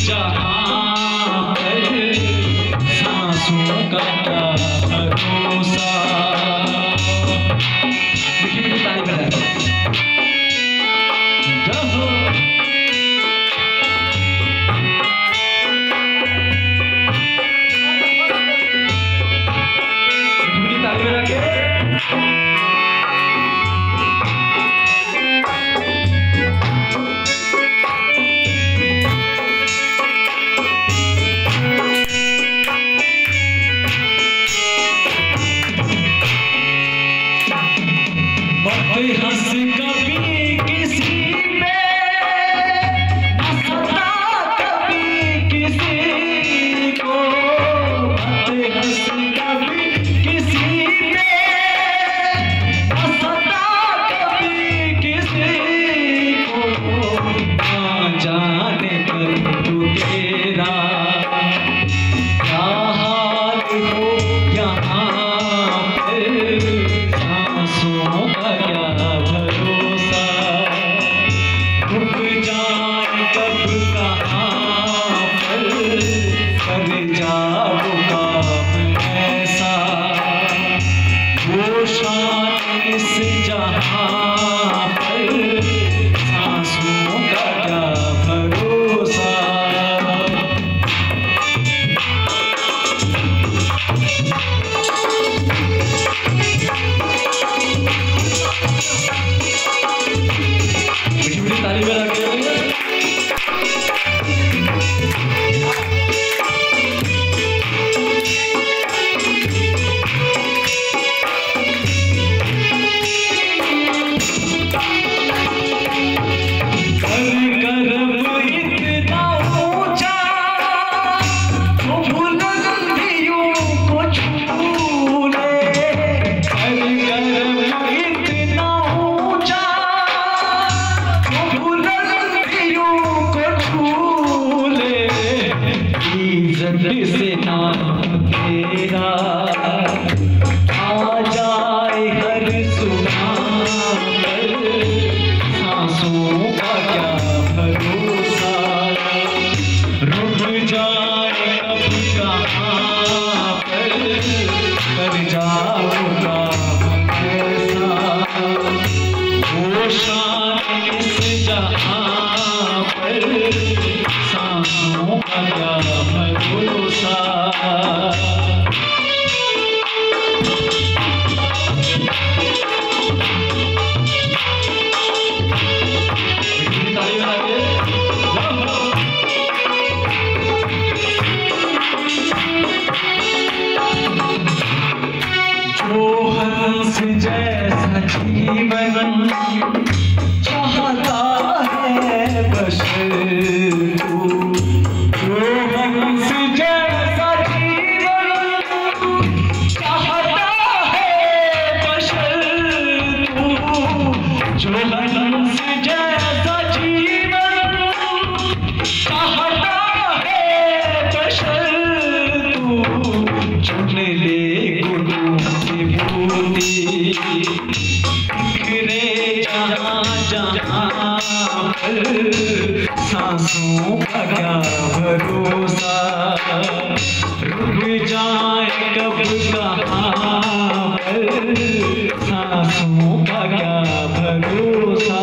जहां पर सांसों का क्या भरोसा। मीठी मीठी ताली बजाए। हंस कभी किसी पे हंसता कभी किसी को, हंस कभी किसी पे हंसता कभी किसी को। ना जाने पर तू तेरा क्या हाल हो यहाँ पर, सांसों का क्या भरोसा। रुक जाए कब कहाँ पर, कर जाओ काम ऐसा। वो शान इस जहां पर, सांसों का क्या भरोसा। ताली बजा के से नाम तेरा आ जाए हर जुबान पर, सांसों का क्या भरोसा। रुक जाए कब कहाँ पर, कर जाऊंगा ऐसा। वो शान इस जहां पर, सांसों का क्या भरोसा। जो हंस जैसा जीवन चाहता है बशर तू, जो हंस जैसा जीवन चाहता है बशर तू, जो हंस जैसा जीवन चाहता है बशर तू। चुन ले बिखरे जहाँ जहाँ पर, सांसों का क्या भरोसा। रुक जाए कब कहाँ पर, सांसों का क्या भरोसा।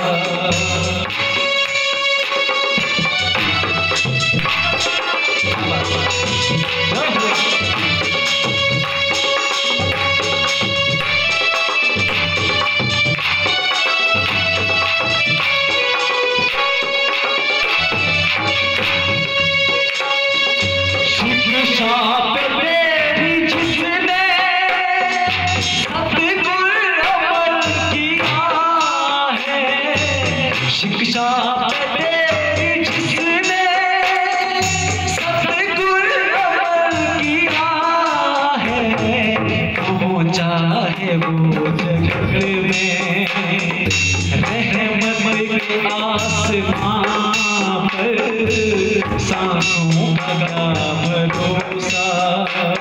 शिक्षा तेरी जिसने सतगुर अमल किया है, पहुंचा है वो जगत में रहमत के आसमां पर, सांसों का भरोसा।